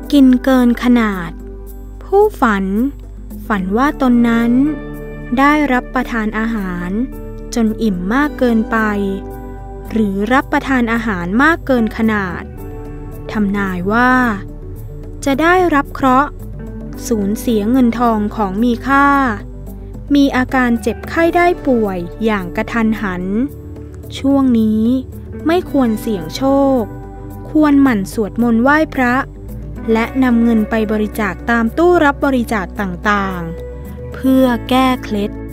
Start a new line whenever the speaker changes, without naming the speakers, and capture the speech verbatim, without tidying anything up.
กินเกินขนาดผู้ฝันฝันว่าตนนั้นได้รับประทานอาหารจนอิ่มมากเกินไปหรือรับประทานอาหารมากเกินขนาดทำนายว่าจะได้รับเคราะห์สูญเสียเงินทองของมีค่ามีอาการเจ็บไข้ได้ป่วยอย่างกระทันหันช่วงนี้ไม่ควรเสี่ยงโชคควรหมั่นสวดมนต์ไหว้พระและนำเงินไปบริจาคตามตู้รับบริจาคต่างๆเพื่อแก้เคล็ด